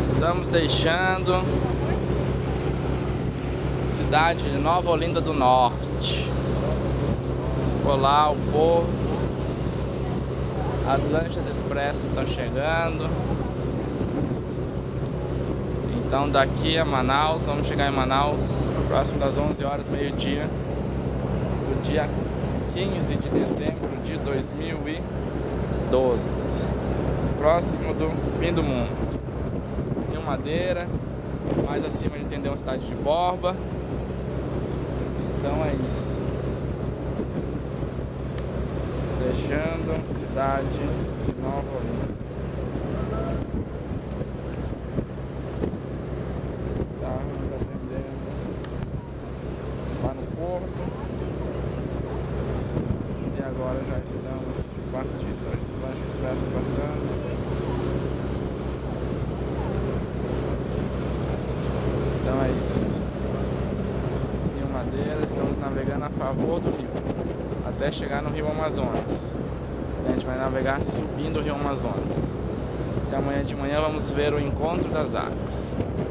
Estamos deixando cidade de Nova Olinda do Norte. Olá, o porto. As lanchas expressas estão chegando. Então daqui a Manaus, vamos chegar em Manaus próximo das 11 horas, meio-dia, do dia 15 de dezembro de 2012. Próximo do fim do mundo. Rio Madeira, mais acima a gente tem uma cidade de Borba. Então é isso. Deixando cidade de Nova Olinda. Estamos atendendo lá no porto. E agora já estamos de partida. Esse lanche expresso passando. Então é isso. Rio Madeira, estamos navegando a favor do rio, até chegar no Rio Amazonas. A gente vai navegar subindo o Rio Amazonas. E amanhã de manhã vamos ver o encontro das águas.